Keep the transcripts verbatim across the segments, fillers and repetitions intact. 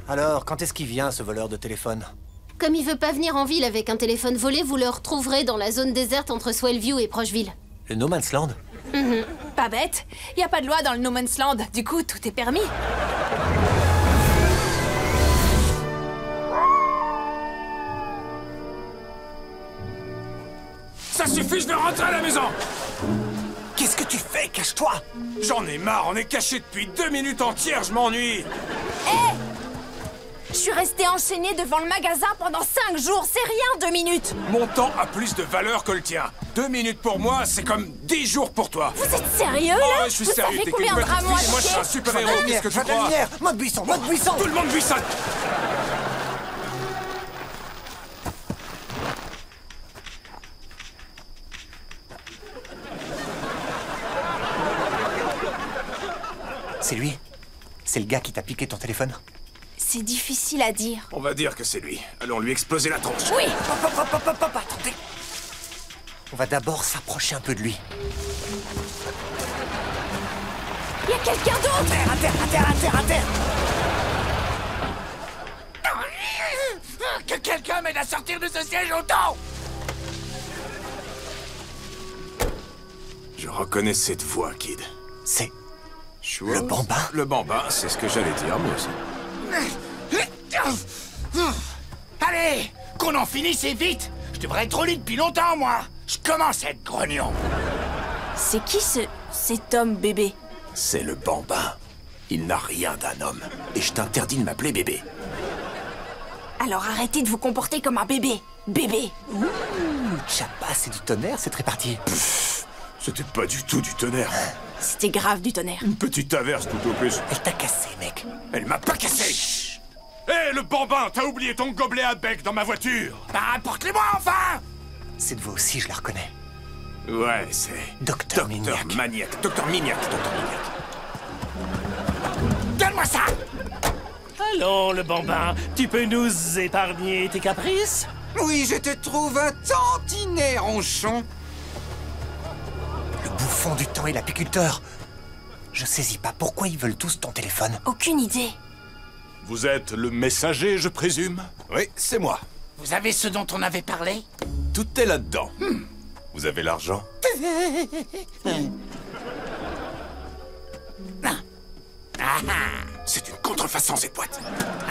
Alors, quand est-ce qu'il vient, ce voleur de téléphone? Comme il veut pas venir en ville avec un téléphone volé, vous le retrouverez dans la zone déserte entre Swellview et Procheville. Le No Man's Land? Mm-hmm. Pas bête. Y a pas de loi dans le No Man's Land. Du coup, tout est permis. Ça suffit, je veux rentrer à la maison. Qu'est-ce que tu fais? Cache-toi! J'en ai marre, on est caché depuis deux minutes entières, je m'ennuie. Hé! Je suis restée enchaînée devant le magasin pendant cinq jours, c'est rien, deux minutes. Mon temps a plus de valeur que le tien. Deux minutes pour moi, c'est comme dix jours pour toi. Vous êtes sérieux, là? Oh, ouais, je suis Vous sérieux, savez t'es combien qu'une de drames petite fille, moi je suis un super-héros, qu'est-ce que tu Fais de la crois? lumière! Mode buisson! Mode buisson! Mode buisson! Tout le monde buissonne. C'est lui? C'est le gars qui t'a piqué ton téléphone? C'est difficile à dire. On va dire que c'est lui. Allons lui exploser la tronche. Oui! Hop, hop, hop, hop, hop, hop, attendez! On va d'abord s'approcher un peu de lui. Y a quelqu'un d'autre! À terre, à terre, à terre, à terre, à terre! Que quelqu'un m'aide à sortir de ce siège autant! Je reconnais cette voix, Kid. C'est... Chose. Le bambin? Le bambin, c'est ce que j'allais dire, moi aussi. Allez, qu'on en finisse et vite. Je devrais être au lit depuis longtemps, moi. Je commence à être grognon. C'est qui ce... cet homme bébé? C'est le bambin. Il n'a rien d'un homme. Et je t'interdis de m'appeler bébé. Alors arrêtez de vous comporter comme un bébé. Bébé. Ouh, Chapa, c'est du tonnerre, cette répartie. C'était pas du tout du tonnerre. C'était grave du tonnerre. Une petite averse tout au plus. Elle t'a cassé, mec. Elle m'a pas cassé. Hé, le bambin, t'as oublié ton gobelet à bec dans ma voiture. Bah, apporte-les-moi enfin. Cette voix aussi, je la reconnais. Ouais, c'est... Docteur Docteur Mignac. Maniac. Docteur Mignac, Docteur Mignac. Donne-moi ça. Allons, le bambin, tu peux nous épargner tes caprices? Oui, je te trouve un tantinet ronchon. Le bouffon du temps et l'apiculteur. Je saisis pas pourquoi ils veulent tous ton téléphone. Aucune idée. Vous êtes le messager, je présume? Oui, c'est moi. Vous avez ce dont on avait parlé? Tout est là-dedans. Hmm. Vous avez l'argent? C'est une contrefaçon, cette boîte.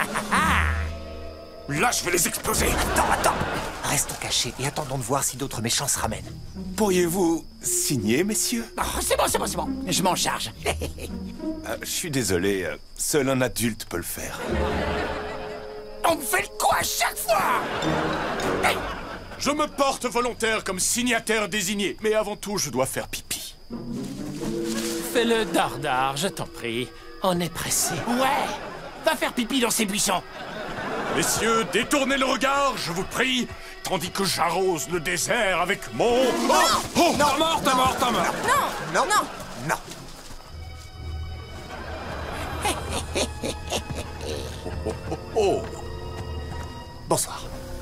Là, je vais les exploser. Attends, attends! Restons cachés et attendons de voir si d'autres méchants se ramènent. Pourriez-vous signer, messieurs? Oh, c'est bon, c'est bon, c'est bon. Je m'en charge. Euh, je suis désolé, euh, seul un adulte peut le faire. On me fait le coup à chaque fois. Hey. Je me porte volontaire comme signataire désigné, mais avant tout, je dois faire pipi. Fais-le dardard, je t'en prie. On est pressé. Ouais. Va faire pipi dans ces buissons. Messieurs, détournez le regard, je vous prie, tandis que j'arrose le désert avec mon... Oh, oh, t'as mort, t'as mort, t'as mort. Non, non, non! Oh, oh, oh. Bonsoir.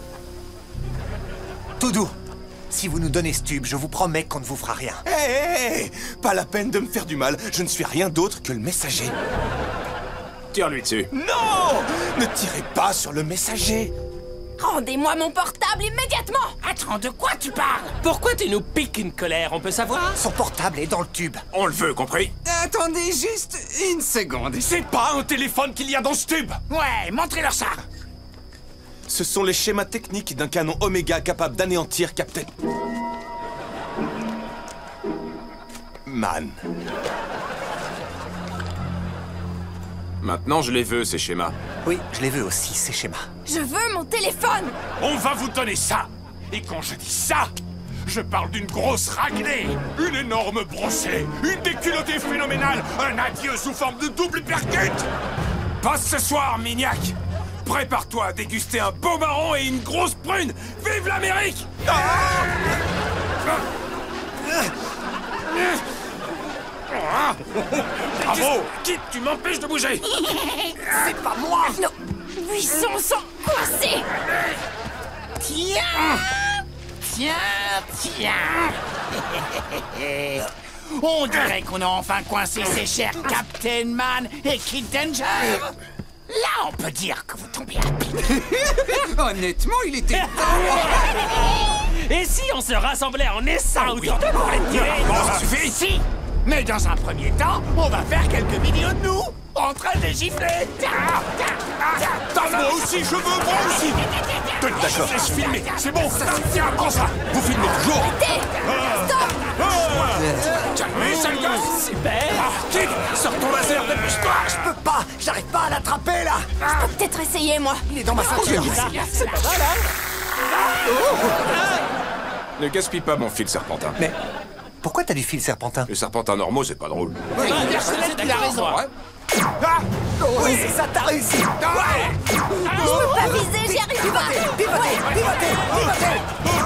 Tout doux. Si vous nous donnez ce tube, je vous promets qu'on ne vous fera rien. Hé, hé, hé, pas la peine de me faire du mal, je ne suis rien d'autre que le messager. Tire-lui dessus. Non! Ne tirez pas sur le messager. Rendez-moi mon portable immédiatement! Attends, de quoi tu parles? Pourquoi tu nous piques une colère, on peut savoir? Son portable est dans le tube. On le veut, compris? Attendez juste une seconde. C'est pas un téléphone qu'il y a dans ce tube! Ouais, montrez-leur ça. Ce sont les schémas techniques d'un canon Oméga capable d'anéantir Captain... Man. Maintenant, je les veux, ces schémas. Oui, je les veux aussi, ces schémas. Je veux mon téléphone! On va vous donner ça! Et quand je dis ça, je parle d'une grosse raclée, une énorme brochée, une déculottée phénoménale, un adieu sous forme de double percute! Passe ce soir, Mignac! Prépare-toi à déguster un beau marron et une grosse prune! Vive l'Amérique! Bravo! Kid, tu m'empêches de bouger! C'est pas moi. Nos buissons sont coincés! Tiens. Tiens, tiens. On dirait qu'on a enfin coincé ces chers Captain Man et Kid Danger. Là, on peut dire que vous tombez à pic. Honnêtement, il était temps. Et si on se rassemblait en essaim autour de nous? Bon, ça suffit ici. Mais dans un premier temps, on va faire quelques vidéos de nous en train de gifler. Moi aussi, je veux, moi aussi. D'accord. Laisse filmer, c'est bon. Ça suffit, prends ça. Vous filmez toujours. Calmez, sale gosse. Super. Kid, sors ton laser, dépêche-toi. Je peux pas, j'arrive pas à l'attraper là. Je peux peut-être essayer, moi. Il est dans ma ceinture. C'est pas mal, hein? Ne gaspille pas mon fil serpentin. Mais pourquoi t'as du fil serpentin? Les serpentins normaux, c'est pas drôle. Il a raison. Oui, c'est ça, t'as réussi. Je peux pas viser, j'y arrive pas. Pivotez, pivotez, pivotez.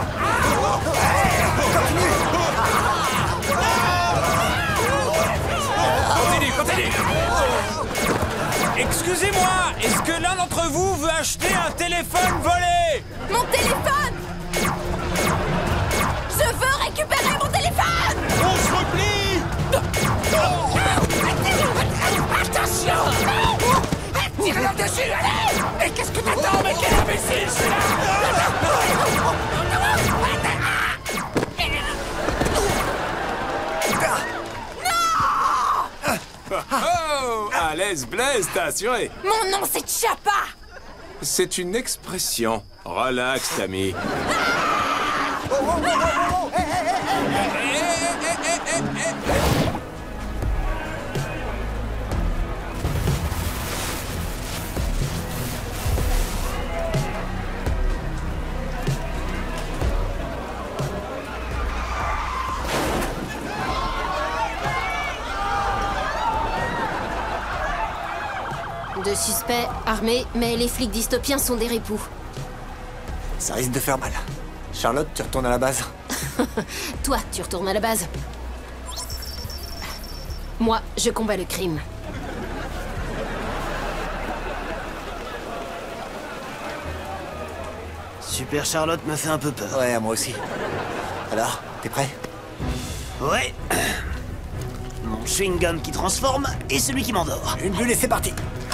Continue, continue. Excusez-moi, est-ce que l'un d'entre vous veut acheter un téléphone volé? Mon téléphone! Je veux récupérer mon téléphone! On se replie. Attention! Tire-leur dessus, allez! Mais qu'est-ce que t'attends, mais quel imbécile, Oh, à l'aise, Blaise, t'as assuré. Mon nom, c'est Chapa! C'est une expression. Relax, Tammy. Deux suspects, armés, mais les flics dystopiens sont des ripoux. Ça risque de faire mal. Charlotte, tu retournes à la base. Toi, tu retournes à la base. Moi, je combats le crime. Super Charlotte me fait un peu peur. Ouais, moi aussi. Alors, t'es prêt? Ouais. Mon chewing-gum qui transforme et celui qui m'endort. Une bulle et c'est parti.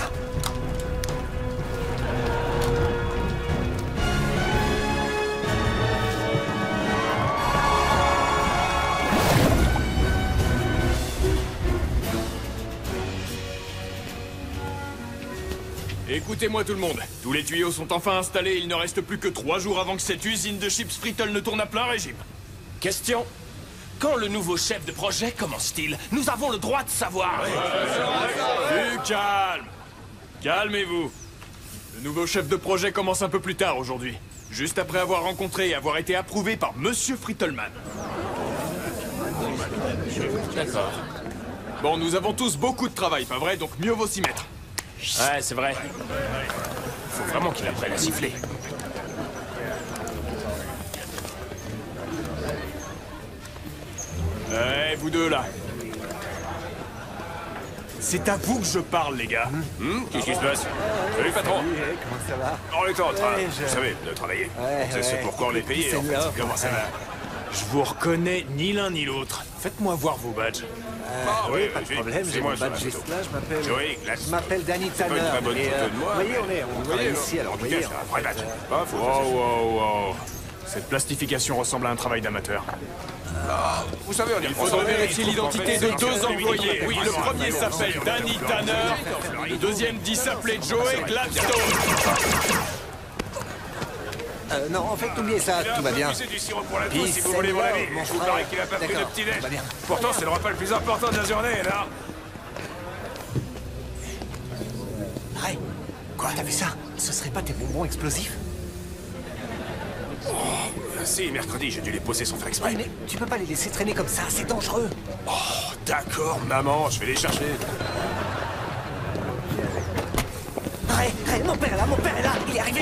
Écoutez-moi tout le monde, tous les tuyaux sont enfin installés, il ne reste plus que trois jours avant que cette usine de chips Frittles ne tourne à plein régime. Question. Quand le nouveau chef de projet commence-t-il? Nous avons le droit de savoir. Du calme. Calmez-vous. Le nouveau chef de projet commence un peu plus tard aujourd'hui. Juste après avoir rencontré et avoir été approuvé par Monsieur Frittleman. D'accord. Bon, nous avons tous beaucoup de travail, pas vrai? Donc mieux vaut s'y mettre. Ouais, c'est vrai. Faut vraiment qu'il apprenne à siffler. Eh, vous deux là. C'est à vous que je parle, les gars. Hum, Qu'est-ce qui se passe? Salut, patron. Comment ça va? On est en train, Ouais, je- vous savez, de travailler. Ouais, C'est ce ouais. pourquoi on est payé, en fait. Comment ça va? Je vous reconnais ni l'un ni l'autre. Faites-moi voir vos badges. Ah oui, Pas de vas-y. problème, C'est j'ai moi, mon sur la badge photo. juste là, je m'appelle... Joey, là, Je m'appelle Danny pas Tanner. une très bonne et, photo euh, de moi, Vous voyez, mais- on est, on Vous travaille voyez, ici, alors en vous tout cas, voyez... c'est un vrai badge. Ah, faut Wow, wow, wow. Cette plastification ressemble à un travail d'amateur. Vous savez, on y Il faudra vérifier l'identité de deux employés. Oui, le premier s'appelle Danny Tanner, le deuxième dit s'appeler Joey Gladstone. Euh, non, en fait, oubliez ça, tout va bien. C'est du sirop pour la Puis, toux, si vous voulez mon Seigneur, avis. mon Je vous frère. parie qu'il a pas pris de D'accord, petit-déj. tout va bien. Pourtant, c'est le repas le plus important de la journée, là. Ray, quoi, t'as vu ça? Ce serait pas tes bonbons explosifs? Si, mercredi, j'ai dû les poser sans faire exprès. Ouais, mais tu peux pas les laisser traîner comme ça, c'est dangereux. Oh, d'accord, maman, je vais les chercher. Ray, Ray, mon père est là, mon père est là, il est arrivé.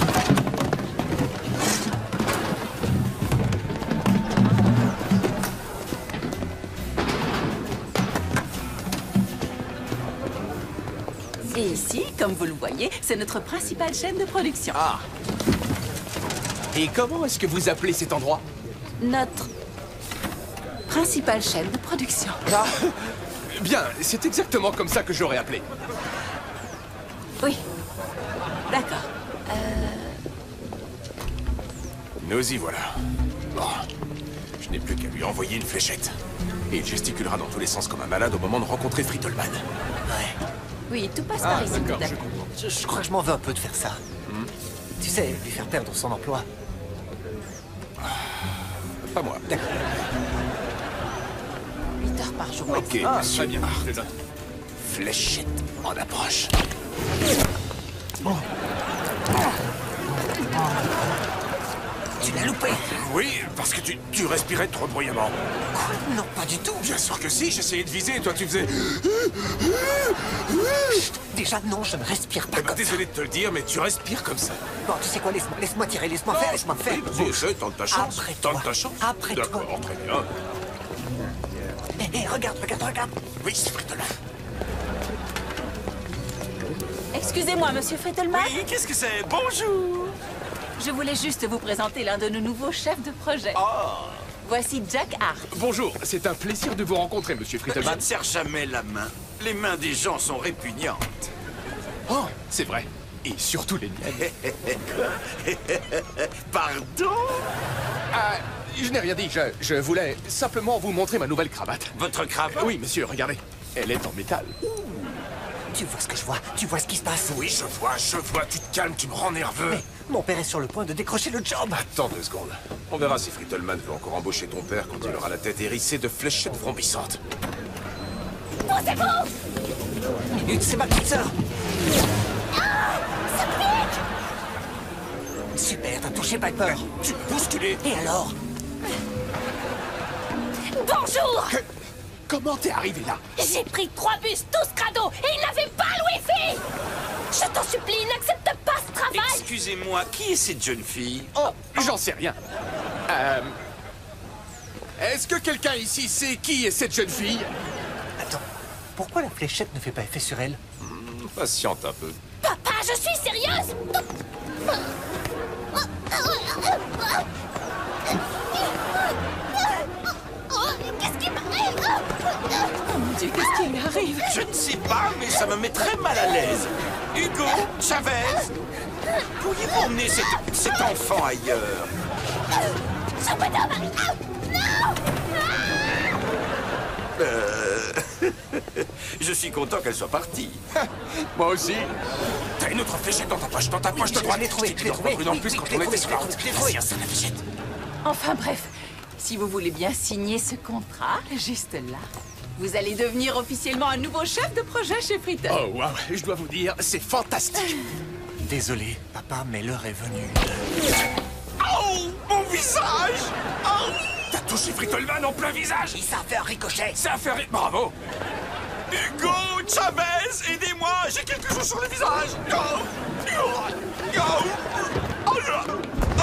Et ici, comme vous le voyez, c'est notre principale chaîne de production. Ah. Et comment est-ce que vous appelez cet endroit? Notre principale chaîne de production. Ah. Bien, c'est exactement comme ça que j'aurais appelé. Oui. D'accord. Euh... Nous y voilà. Bon. Je n'ai plus qu'à lui envoyer une fléchette. Et il gesticulera dans tous les sens comme un malade au moment de rencontrer Frittleman. Ouais. Oui, tout passe Ah, par ici. d'accord, tout à je fait. comprends. Je, je crois que je m'en veux un peu de faire ça. Hmm. Tu sais, lui faire perdre son emploi. Pas moi. D'accord. huit heures par jour. Ok, Ah, monsieur. très bien. Ah, je note. Fléchette en approche. Tu l'as loupé. Oui, parce que tu, tu respirais trop bruyamment. Quoi? Non, pas du tout. Bien sûr que si, j'essayais de viser et toi tu faisais... Chut, déjà, non, je ne respire pas Eh ben, comme ça. désolé de te le dire, mais tu respires comme ça. Bon, tu sais quoi, laisse-moi laisse-moi tirer, laisse-moi faire, laisse-moi faire. Oui, vas-y, essaie, tente ta chance. Après toi. Tente ta chance. Après toi. D'accord, très bien. Hé, hé, regarde, regarde, regarde. Oui, c'est Frittleman. Excusez-moi, monsieur Frittleman. Oui, qu'est-ce que c'est? Bonjour. Je voulais juste vous présenter l'un de nos nouveaux chefs de projet. Oh. Voici Jack Hart. Bonjour, c'est un plaisir de vous rencontrer, monsieur Je Frittleman. ne serre jamais la main. Les mains des gens sont répugnantes. Oh, c'est vrai. Et surtout les miennes. Pardon? Ah, je n'ai rien dit, je, je voulais simplement vous montrer ma nouvelle cravate. Votre cravate? Oui, monsieur, regardez. Elle est en métal. Tu vois ce que je vois? Tu vois ce qui se passe? Oui, je vois, je vois. Tu te calmes, tu me rends nerveux. Mais mon père est sur le point de décrocher le job. Attends deux secondes. On verra si Frittleman veut encore embaucher ton père quand il aura la tête hérissée de fléchettes vrombissantes. Poussez-vous! Minute, c'est ma petite sœur. Ah! Ça pique! Super, t'as touché Piper. Tu m'as bousculé. Et alors? Bonjour! Que... Comment t'es arrivé là? J'ai pris trois bus, tous crado, et ils n'avaient pas le wifi! Je t'en supplie, n'accepte pas ce travail! Excusez-moi, qui est cette jeune fille? Oh, j'en sais rien. Euh... Est-ce que quelqu'un ici sait qui est cette jeune fille? Attends, pourquoi la fléchette ne fait pas effet sur elle? Hmm, patiente un peu. Papa, je suis sérieuse! Qu'est-ce qui m'arrive? Oh mon Dieu, qu'est-ce qui lui arrive? Je ne sais pas, mais ça me met très mal à l'aise. Hugo, Chavez, pourriez-vous emmener cet, cet enfant ailleurs? Euh... Je suis content qu'elle soit partie. Moi aussi. T'as une autre fléchette dans ta poche, dans ta poche de je droite. l'ai trouvée, je l'ai trouvée. Prudent Oui, plus oui, quand je l'ai on était trouvée, sur je l'ai la route. trouvée, je l'ai trouvée. Vas-y, ça, la fléchette. Enfin bref, si vous voulez bien signer ce contrat, juste là, vous allez devenir officiellement un nouveau chef de projet chez Frittleman. Oh, waouh, je dois vous dire, c'est fantastique. Désolé, papa, mais l'heure est venue. Oh, mon visage! Oh, t'as touché Frittleman en plein visage! Ça a fait un ricochet. Ça a fait rire. Bravo! Hugo, Chavez, aidez-moi, j'ai quelque chose sur le visage. Oh, oh, oh, oh, oh.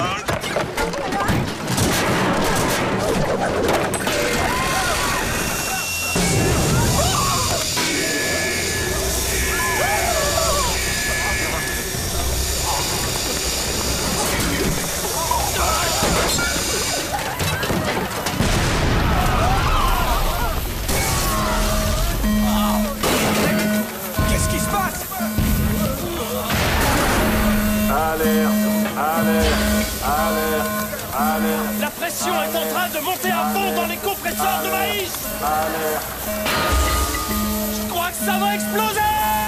Qu'est-ce qui se passe? Alerte, alerte, alerte, alerte. La pression est en train de monter à fond dans les compresseurs de maïs. Alerte. Je crois que ça va exploser.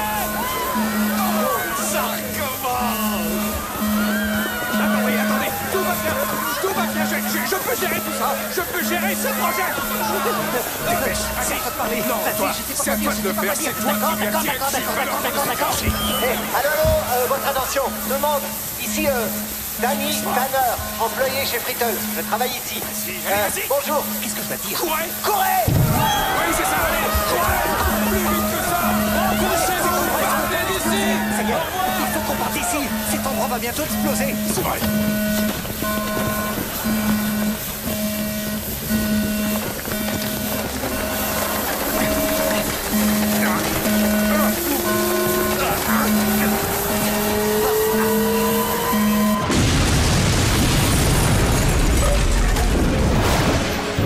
Ça recommence. Attendez, attendez, tout va bien, tout va bien, je, je- je peux gérer tout ça, je peux gérer ce projet. Dépêche, allez, pas parler. Non, Vas-y, toi, je sais pas c'est à quoi toi dire, de je sais le pas faire, quoi c'est dire. toi qui D'accord, viens d'accord, tirer d'accord, dessus. d'accord, d'accord, d'accord. Hé, allô, allô, euh, votre attention. Demande, ici, euh, Danny Tanner, employé chez Frittle. Je travaille ici. Euh, vas-y. bonjour. Qu'est-ce que je dois dire? Courez! Courez! Oui, c'est ça, allez! Courez! Plus vite que ça! Poussez, vous partez d'ici! Ça y est, il faut qu'on parte ici. Cet endroit va bientôt exploser. C'est vrai.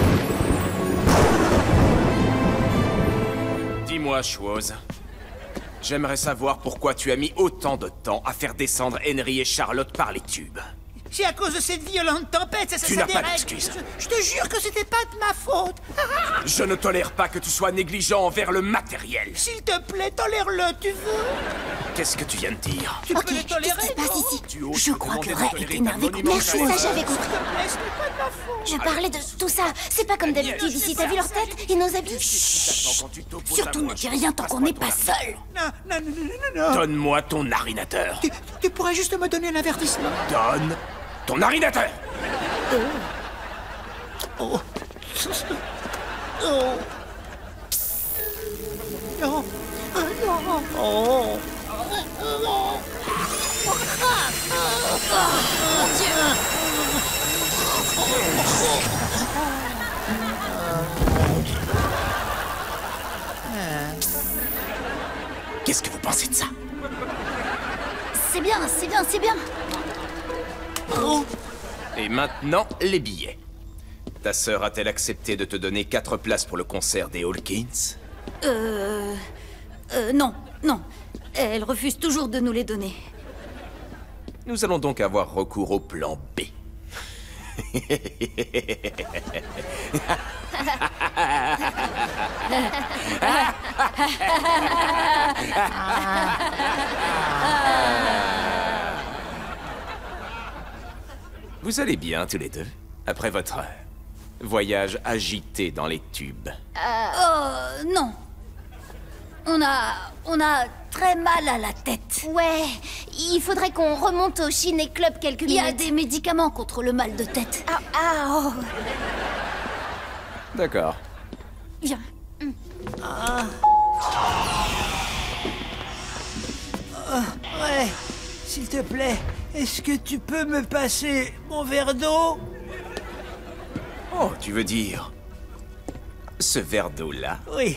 Dis-moi, chose. J'aimerais savoir pourquoi tu as mis autant de temps à faire descendre Henry et Charlotte par les tubes. C'est à cause de cette violente tempête, ça, ça, Tu ça n'as pas dérègle. d'excuse. Je, je te jure que c'était pas de ma faute. Je ne tolère pas que tu sois négligent envers le matériel. S'il te plaît, tolère-le, tu veux? Qu'est-ce que tu viens de dire? Tu Ok, peux le qu'est-ce tolérer, qui se passe non? ici? Tu oses Je me crois que demander de Ray tolérer est ta énervé contre monumentale Merci, ça erreur. j'avais compris. S'il te plaît, ce n'est pas de ma faute. Je parlais de tout ça. C'est pas comme d'habitude ici. T'as vu leur tête et nos habits? Attends, quand tu t'opposes à Surtout moi, ne dis je rien tant qu'on passe-moi n'est ton pas arme. seul. Non, non, non, non, non, non. Donne-moi ton narinateur. Tu, tu pourrais juste me donner un avertissement. Donne ton narinateur. Oh. Oh. Oh. Non. Ah, non. Oh. Mon Dieu! Qu'est-ce que vous pensez de ça? C'est bien, c'est bien, c'est bien. Oh. Et maintenant, les billets. Ta sœur a-t-elle accepté de te donner quatre places pour le concert des Hawkins? Euh... Euh, non, non. Elle refuse toujours de nous les donner. Nous allons donc avoir recours au plan B. Vous allez bien tous les deux, après votre euh, voyage agité dans les tubes. Euh... non. On a... On a très mal à la tête. Ouais, il faudrait qu'on remonte au Ciné Club quelques Il y minutes. a des médicaments contre le mal de tête. Ah, ah, oh. D'accord. Viens. Ah. Ah, ouais, s'il te plaît, est-ce que tu peux me passer mon verre d'eau? Oh, tu veux dire... ce verre d'eau-là? Oui.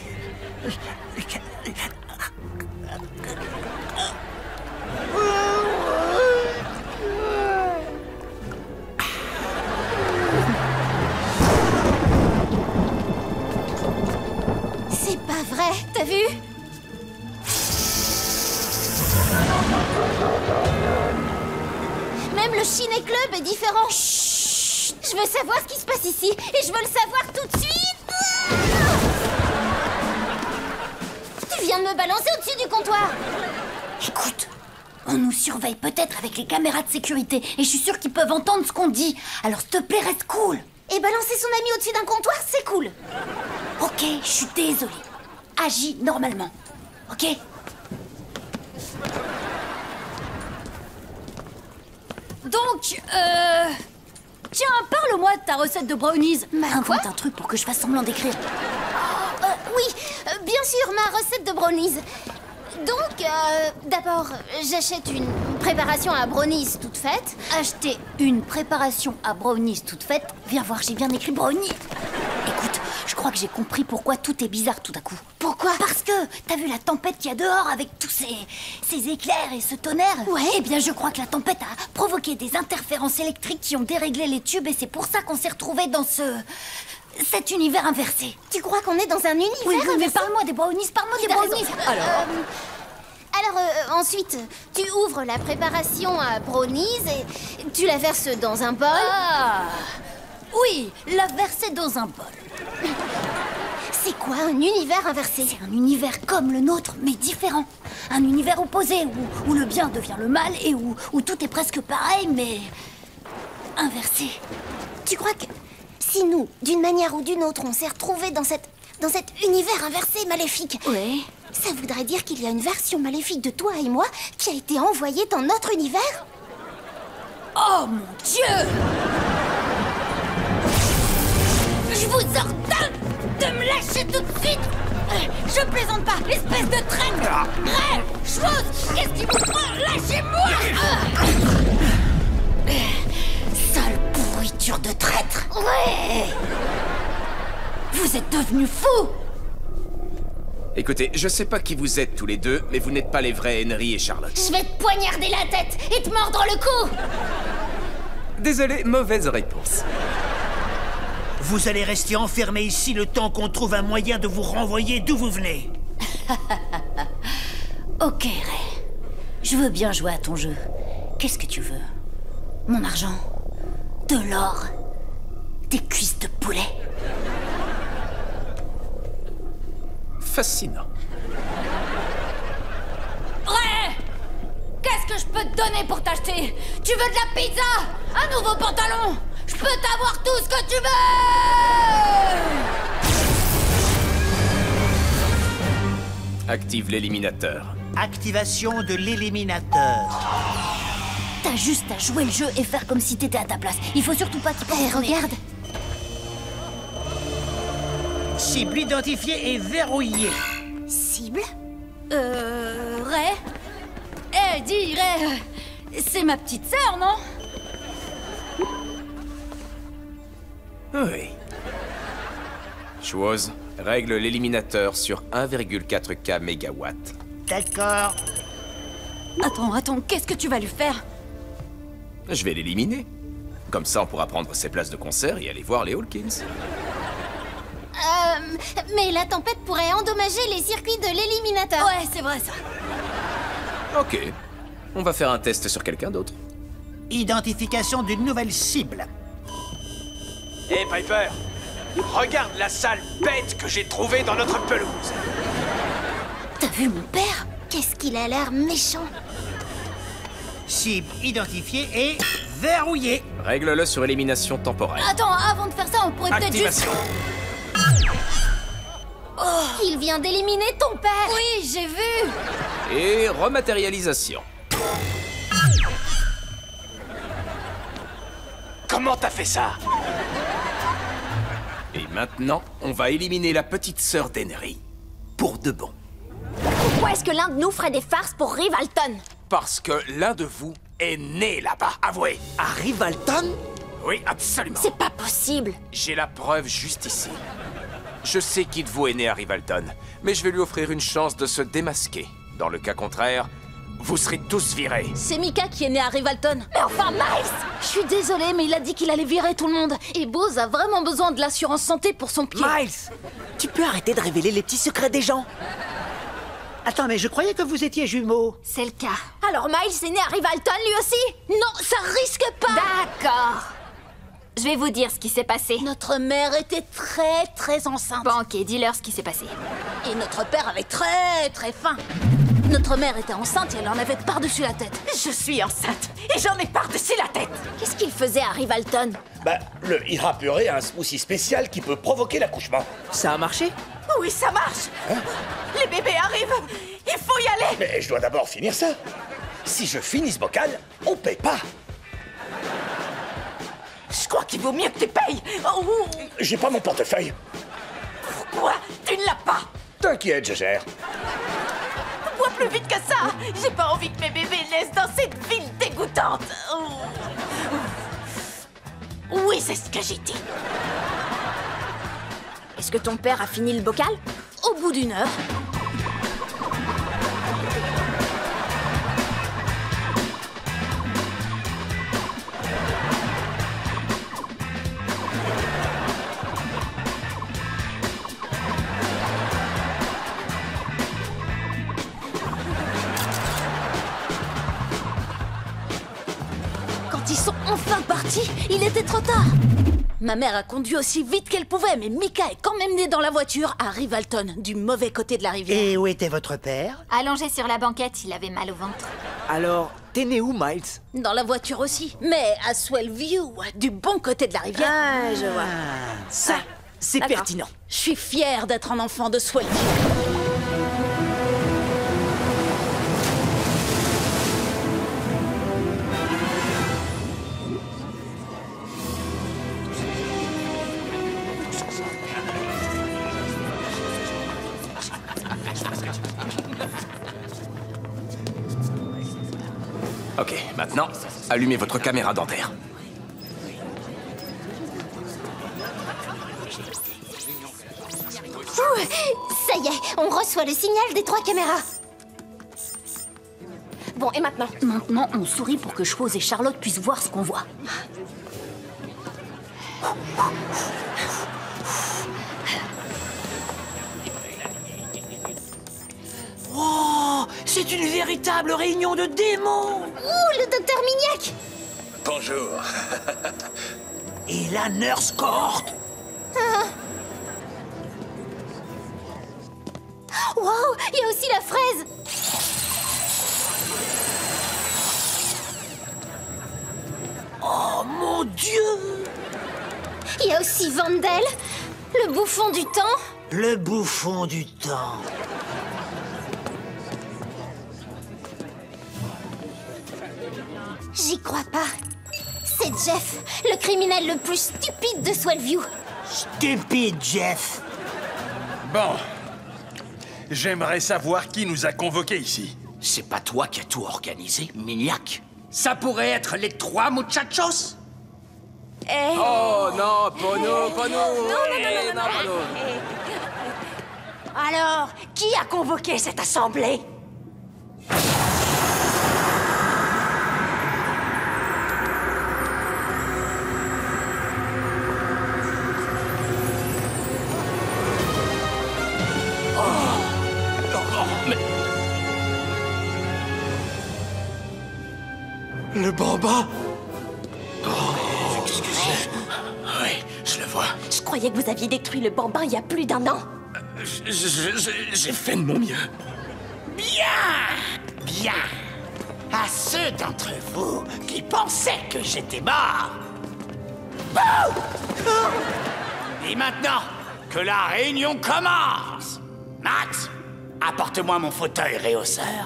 C'est pas vrai, t'as vu? Même le Ciné Club est différent. Chut, je veux savoir ce qui se passe ici et je veux le savoir tout de suite. Tu viens de me balancer au-dessus du comptoir. Écoute, on nous surveille peut-être avec les caméras de sécurité et je suis sûre qu'ils peuvent entendre ce qu'on dit. Alors s'il te plaît, reste cool. Et balancer son ami au-dessus d'un comptoir, c'est cool. Ok, je suis désolée. Agis normalement. Ok? Donc, euh... Tiens, parle-moi de ta recette de brownies. Invente un truc pour que je fasse semblant d'écrire. Euh, oui, euh, bien sûr, ma recette de brownies. Donc, euh, d'abord, j'achète une préparation à brownies toute faite. Acheter une préparation à brownies toute faite. Viens voir, j'ai bien écrit brownie. Écoute, je crois que j'ai compris pourquoi tout est bizarre tout à coup. Pourquoi? Parce que t'as vu la tempête qu'il y a dehors avec tous ces, ces éclairs et ce tonnerre? Ouais. Eh bien, je crois que la tempête a provoqué des interférences électriques qui ont déréglé les tubes et c'est pour ça qu'on s'est retrouvés dans ce... cet univers inversé. Tu crois qu'on est dans un univers Oui, oui, mais inversé? parle-moi des brownies, parle-moi des T'as raison. brownies. Alors, Euh, alors euh, ensuite, tu ouvres la préparation à brownies et tu la verses dans un bol. Ah oui, la verser dans un bol. C'est quoi un univers inversé? C'est un univers comme le nôtre, mais différent. Un univers opposé, où, où le bien devient le mal et où, où tout est presque pareil, mais... inversé. Tu crois que si nous, d'une manière ou d'une autre, on s'est retrouvés dans cette... dans cet univers inversé maléfique, Oui. ça voudrait dire qu'il y a une version maléfique de toi et moi qui a été envoyée dans notre univers? Oh mon Dieu! Je vous ordonne de me lâcher tout de suite! Je plaisante pas, espèce de traître! Ray, chose, qu'est-ce qui vous prend? Lâchez-moi! Sale pourriture de traître! Ouais! Vous êtes devenus fous! Écoutez, je sais pas qui vous êtes tous les deux, mais vous n'êtes pas les vrais Henry et Charlotte. Je vais te poignarder la tête et te mordre le cou! Désolé, mauvaise réponse. Vous allez rester enfermé ici le temps qu'on trouve un moyen de vous renvoyer d'où vous venez. Ok, Ray. Je veux bien jouer à ton jeu. Qu'est-ce que tu veux? Mon argent? De l'or? Des cuisses de poulet? Fascinant. Ray! Qu'est-ce que je peux te donner pour t'acheter? Tu veux de la pizza? Un nouveau pantalon? Je peux t'avoir tout ce que tu veux! Active l'éliminateur. Activation de l'éliminateur. T'as juste à jouer le jeu et faire comme si t'étais à ta place. Il faut surtout pas t'y penser. Eh, regarde. Cible identifiée et verrouillée. Cible? Euh... Ray? Eh, dis, Ray, c'est ma petite sœur, non? Oui. Chose, règle l'éliminateur sur un virgule quatre K mégawatts. D'accord. Attends, attends, qu'est-ce que tu vas lui faire? Je vais l'éliminer. Comme ça, on pourra prendre ses places de concert et aller voir les Hawkins. Euh... Mais la tempête pourrait endommager les circuits de l'éliminateur. Ouais, c'est vrai, ça. Ok. On va faire un test sur quelqu'un d'autre. Identification d'une nouvelle cible. Hé, hey, Piper! Regarde la sale bête que j'ai trouvée dans notre pelouse! T'as vu mon père? Qu'est-ce qu'il a l'air méchant. Cible identifiée et verrouillée. Règle-le sur élimination temporaire. Attends, avant de faire ça, on pourrait peut-être juste... Activation. Oh, il vient d'éliminer ton père. Oui, j'ai vu. Et rematérialisation. Comment t'as fait ça? Et maintenant, on va éliminer la petite sœur d'Henry. Pour de bon. Pourquoi est-ce que l'un de nous ferait des farces pour Rivalton? Parce que l'un de vous est né là-bas, avouez. À Rivalton? Oui, absolument. C'est pas possible. J'ai la preuve juste ici. Je sais qui de vous est né à Rivalton, mais je vais lui offrir une chance de se démasquer. Dans le cas contraire, vous serez tous virés. C'est Mika qui est né à Rivalton. Mais enfin, Miles! Je suis désolée, mais il a dit qu'il allait virer tout le monde. Et Bose a vraiment besoin de l'assurance santé pour son pied. Miles, tu peux arrêter de révéler les petits secrets des gens? Attends, mais je croyais que vous étiez jumeaux. C'est le cas. Alors Miles est né à Rivalton lui aussi? Non, ça risque pas! D'accord. Je vais vous dire ce qui s'est passé. Notre mère était très, très enceinte. Bon, ok, dis-leur ce qui s'est passé. Et notre père avait très, très faim. Notre mère était enceinte et elle en avait par-dessus la tête. Je suis enceinte et j'en ai par-dessus la tête. Qu'est-ce qu'il faisait à Rivalton? Bah, le Hydra purée a un smoothie spécial qui peut provoquer l'accouchement. Ça a marché? Oui, ça marche. Hein? Les bébés arrivent. Il faut y aller. Mais je dois d'abord finir ça. Si je finis ce bocal, on paie pas. Je crois qu'il vaut mieux que tu payes. Oh. J'ai pas mon portefeuille. Pourquoi tu ne l'as pas? T'inquiète, je gère. Bois plus vite que ça. J'ai pas envie que mes bébés naissent dans cette ville dégoûtante. Oh. Oui, c'est ce que j'ai dit. Est-ce que ton père a fini le bocal? Au bout d'une heure. Quand ils sont enfin partis, il était trop tard. Ma mère a conduit aussi vite qu'elle pouvait, mais Mika est quand même née dans la voiture à Rivalton, du mauvais côté de la rivière. Et où était votre père? Allongé sur la banquette, il avait mal au ventre. Alors, t'es né où, Miles? Dans la voiture aussi, mais à Swellview, du bon côté de la rivière. Ah, je vois. Ça, c'est pertinent. Je suis fière d'être un enfant de Swellview. Ok, maintenant, allumez votre caméra dentaire. Ouh, ça y est, on reçoit le signal des trois caméras. Bon, et maintenant? Maintenant, on sourit pour que Chose et Charlotte puissent voir ce qu'on voit. Wow, c'est une véritable réunion de démons. Ouh, le docteur Mignac. Bonjour. Et la nurse cohorte. Ah. Wow, il y a aussi la fraise. Oh mon Dieu! Il y a aussi Vandel, le bouffon du temps. Le bouffon du temps. J'y crois pas. C'est Jeff, le criminel le plus stupide de Swellview. Stupide, Jeff. Bon. J'aimerais savoir qui nous a convoqués ici. C'est pas toi qui as tout organisé, Mignac? Ça pourrait être les trois muchachos? Eh... Oh non, Pono, Pono! Non, non, eh, non, non, non, Pono. Alors, qui a convoqué cette assemblée? Le bamba. Oh, qu'est-ce que c'est? Oui, je le vois. Je croyais que vous aviez détruit le bambin il y a plus d'un an. J'ai fait de mon mieux. Bien! Bien! À ceux d'entre vous qui pensaient que j'étais mort. Bouh! Et maintenant, que la réunion commence! Max, apporte-moi mon fauteuil réhausseur.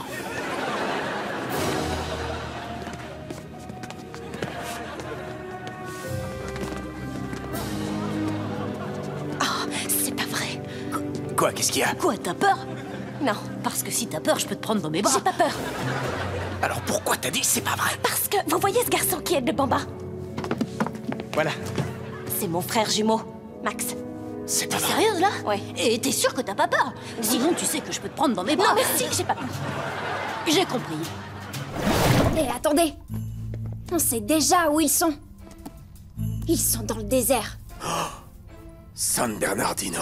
Quoi, qu'est-ce qu'il y a? Quoi, t'as peur? Non, parce que si t'as peur, je peux te prendre dans mes bras. J'ai pas peur. Alors pourquoi t'as dit c'est pas vrai? Parce que vous voyez ce garçon qui aide le bambin? Voilà. C'est mon frère jumeau, Max. C'est pas vrai. Sérieuse là? Ouais. Et t'es sûr que t'as pas peur? Sinon, tu sais que je peux te prendre dans mes bras. Non, merci, j'ai pas peur. J'ai compris. Et attendez. On sait déjà où ils sont. Ils sont dans le désert. Oh, San Bernardino.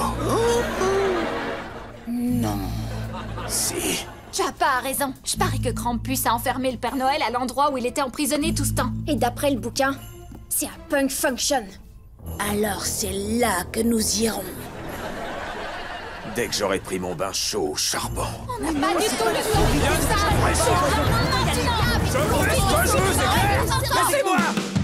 Non. Si. Chapa a raison. Je parie que Krampus a enfermé le Père Noël à l'endroit où il était emprisonné tout ce temps. Et d'après le bouquin, c'est à Punk Function. Alors c'est là que nous irons. Dès que j'aurai pris mon bain chaud au charbon. On n'a pas du tout le temps de ça. Je vous laisse ce que je veux, c'est clair. Laissez-moi.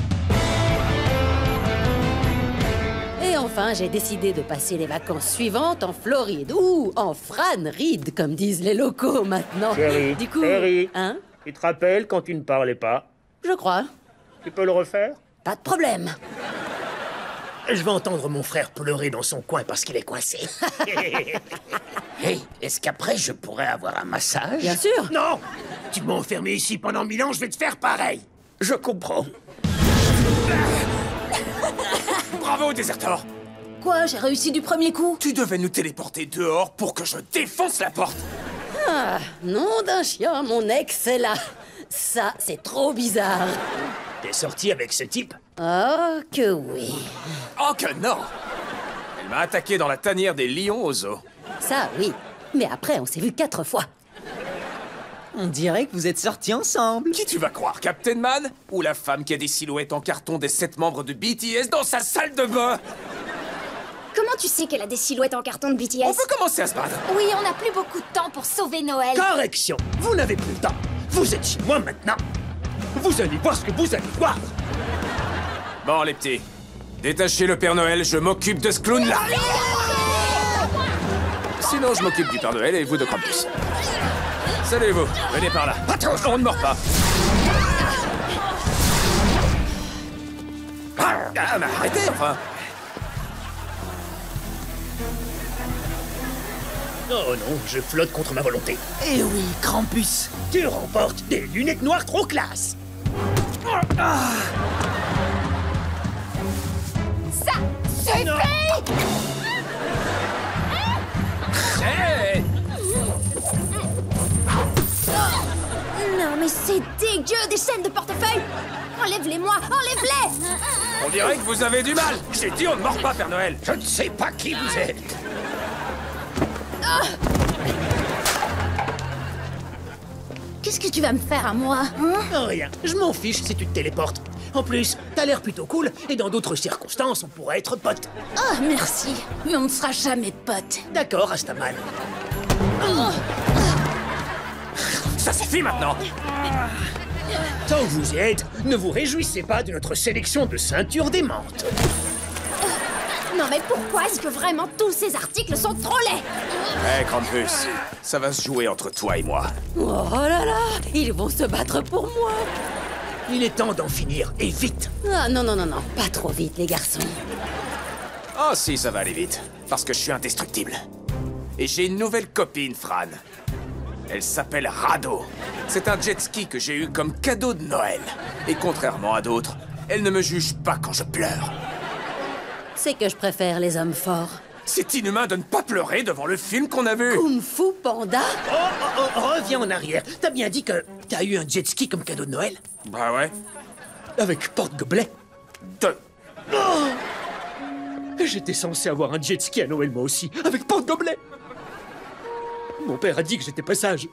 Et enfin, j'ai décidé de passer les vacances suivantes en Floride, ou en Franride, comme disent les locaux maintenant. Chérie, du coup, chérie, hein? Tu te rappelles quand tu ne parlais pas? Je crois. Tu peux le refaire? Pas de problème. Je vais entendre mon frère pleurer dans son coin parce qu'il est coincé. Hey, est-ce qu'après je pourrais avoir un massage? Bien sûr. Non! Tu m'as enfermé ici pendant mille ans, je vais te faire pareil. Je comprends. Bravo, déserteur. Quoi, j'ai réussi du premier coup? Tu devais nous téléporter dehors pour que je défonce la porte. Ah, nom d'un chien, mon ex est là. Ça, c'est trop bizarre. T'es sorti avec ce type? Oh, que oui. Oh que non! Elle m'a attaqué dans la tanière des lions au zoo. Ça, oui. Mais après, on s'est vu quatre fois. On dirait que vous êtes sortis ensemble. Qui tu vas croire, Captain Man? Ou la femme qui a des silhouettes en carton des sept membres de B T S dans sa salle de bain? Comment tu sais qu'elle a des silhouettes en carton de B T S? On peut commencer à se battre. Oui, on n'a plus beaucoup de temps pour sauver Noël. Correction! Vous n'avez plus le temps. Vous êtes chez moi maintenant. Vous allez voir ce que vous allez voir. Bon, les petits. Détachez le Père Noël, je m'occupe de ce clown-là. Sinon, je m'occupe du Père Noël et vous de Krampus. Salut vous, venez par là. On ne mord pas. Ah, ah, mais arrêtez, enfin. Oh non, je flotte contre ma volonté. Eh oui, Krampus. Tu remportes des lunettes noires trop classe. Ah. Ça suffit! Hey! Non, mais c'est dégueu, des chaînes de portefeuille! Enlève-les-moi, enlève-les! On dirait que vous avez du mal. J'ai dit on ne mord pas, Père Noël. Je ne sais pas qui vous êtes. Oh. Qu'est-ce que tu vas me faire à moi, hein? Rien, je m'en fiche si tu te téléportes. En plus, t'as l'air plutôt cool, et dans d'autres circonstances, on pourrait être potes. Oh, merci. Mais on ne sera jamais potes. D'accord, Rastaman. Ça suffit maintenant. Tant que vous y êtes, ne vous réjouissez pas de notre sélection de ceintures démentes. Non mais pourquoi est-ce que vraiment tous ces articles sont trop laids? Hé, Krampus, ça va se jouer entre toi et moi. Oh là là, ils vont se battre pour moi. Il est temps d'en finir, et vite. Ah non, non, non, non, pas trop vite, les garçons. Oh si, ça va aller vite, parce que je suis indestructible. Et j'ai une nouvelle copine, Fran. Elle s'appelle Rado. C'est un jet ski que j'ai eu comme cadeau de Noël. Et contrairement à d'autres, elle ne me juge pas quand je pleure. C'est que je préfère les hommes forts. C'est inhumain de ne pas pleurer devant le film qu'on a vu. Kung Fu Panda. Oh, oh, oh, reviens en arrière. T'as bien dit que t'as eu un jet ski comme cadeau de Noël? Bah ouais. Avec porte-gobelet. De... Oh, j'étais censé avoir un jet ski à Noël moi aussi, avec porte-gobelet. Mon père a dit que j'étais pas sage.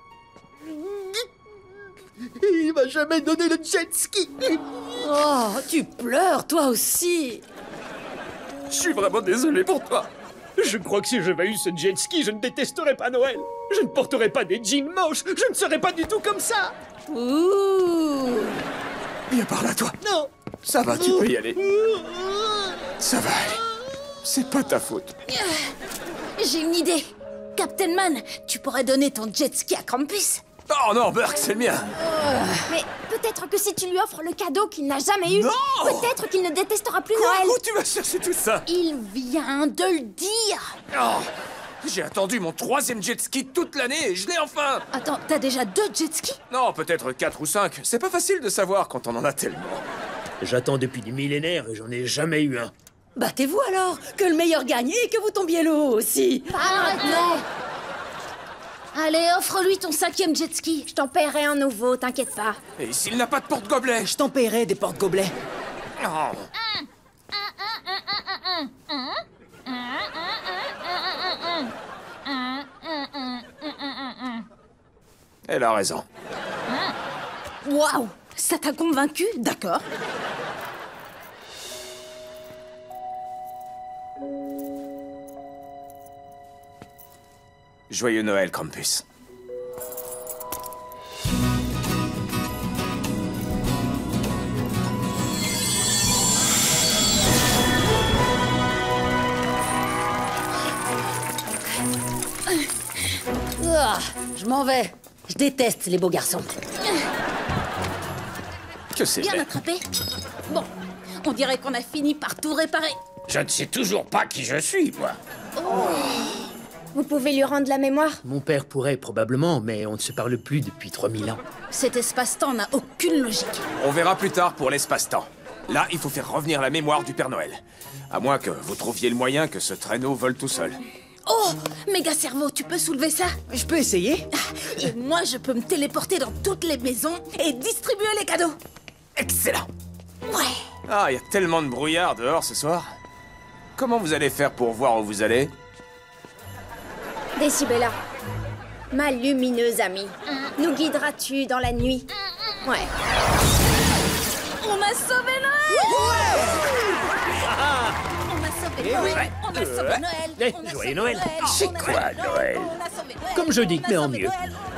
Il m'a jamais donné le jet ski. Oh, tu pleures toi aussi. Je suis vraiment désolé pour toi. Je crois que si j'avais eu ce jet ski, je ne détesterais pas Noël. Je ne porterais pas des jeans moches. Je ne serais pas du tout comme ça. Ouh. Viens par là, toi. Non. Ça va, tu peux y aller. Ça va aller. C'est pas ta faute. J'ai une idée. Captain Man, tu pourrais donner ton jet ski à Krampus. Oh non, Burk, c'est le mien. Mais peut-être que si tu lui offres le cadeau qu'il n'a jamais eu, Non. peut-être qu'il ne détestera plus Quoi? Noël. Où tu vas chercher tout ça? Il vient de le dire. Oh, j'ai attendu mon troisième jet ski toute l'année et je l'ai enfin. Attends, t'as déjà deux jet skis? Non, peut-être quatre ou cinq. C'est pas facile de savoir quand on en a tellement. J'attends depuis des millénaires et j'en ai jamais eu un. Battez-vous alors, que le meilleur gagne et que vous tombiez l'eau aussi. Arrête, non. Allez, offre-lui ton cinquième jet ski. Je t'en paierai un nouveau, t'inquiète pas. Et s'il n'a pas de porte-gobelet? Je t'en paierai des porte-gobelets. Oh. Elle a raison. Waouh, ça t'a convaincu? D'accord. Joyeux Noël, Krampus. Ah, je m'en vais. Je déteste les beaux garçons. Que c'est Bien attrapé. Bon, on dirait qu'on a fini par tout réparer. Je ne sais toujours pas qui je suis, moi. Vous pouvez lui rendre la mémoire? Mon père pourrait probablement, mais on ne se parle plus depuis trois mille ans. Cet espace-temps n'a aucune logique. On verra plus tard pour l'espace-temps. Là, il faut faire revenir la mémoire du Père Noël. À moins que vous trouviez le moyen que ce traîneau vole tout seul. Oh, méga cerveau, tu peux soulever ça? Je peux essayer. Et moi, je peux me téléporter dans toutes les maisons et distribuer les cadeaux. Excellent. Ouais. Ah, il y a tellement de brouillard dehors ce soir. Comment vous allez faire pour voir où vous allez? Décibella, ma lumineuse amie, nous guideras-tu dans la nuit? Ouais. On a sauvé Noël! On a sauvé Noël! On a sauvé Noël! Eh, joyeux Noël! C'est quoi, Noël? Comme je dis, mais en mieux.